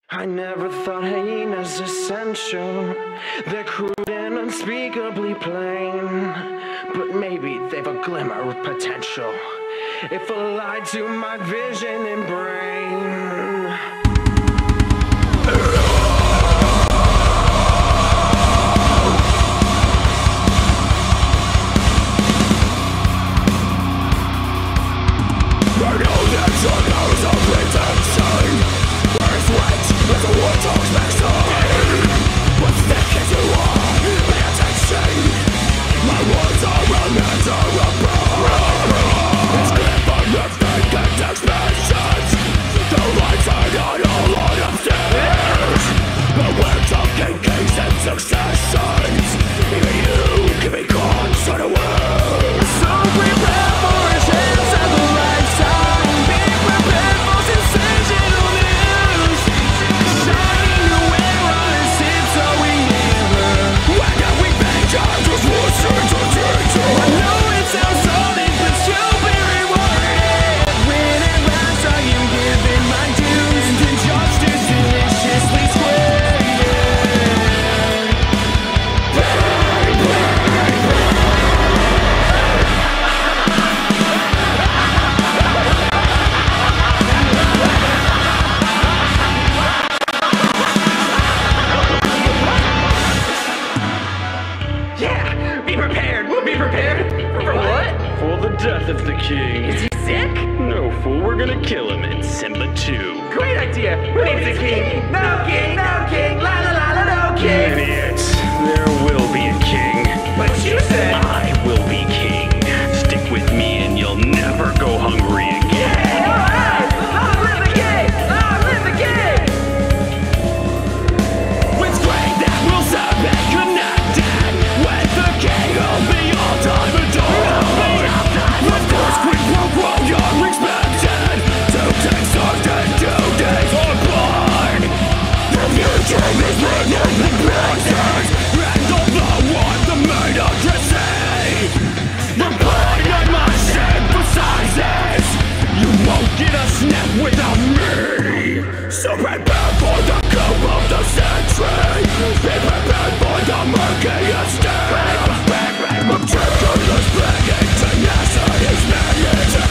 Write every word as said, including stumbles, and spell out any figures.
I never thought hyenas essential. They're crude and unspeakably plain, but maybe they've a glimmer of potential if allied to my vision and brain. I know that some hours of retention, where it's wet, let the war talks back side. But thick as you are, pay attention. My words are unutterable. It's clear from your vacant expressions. The lights are not all on upstairs, but we're talking kings and successions. Even you can be caught unawares. So prepare for a chance at the lifetime. Be prepared for sensational news. Shining new air on a seat so we never. When can we make time just listen to teacher? I know it sounds solid, but you'll be rewarded. When at last I am given my dues, then justice deliciously squared. Yeah, be prepared. We'll be prepared. For what? For the death of the king. Is he sick? No, fool, we're gonna kill him in Simba two. Great idea. Who needs a king? No king, no king, la la la la, no king. Idiots. There will be a king. But you said I will be king. Stick with me and you'll never go hungry again. all right. Long live the king. Long live the king. It's great that we'll serve and connected with the king of the all-time adored. Of course, quid pro quo, you're expected to take certain duties on board. The future is written in pieces, and all the one the main addressee. The point I must emphasize is you won't get a snap without me. So prepare for the coup of the century. Be prepared for the murkiest day. Meticulous planning, tenacity's managed.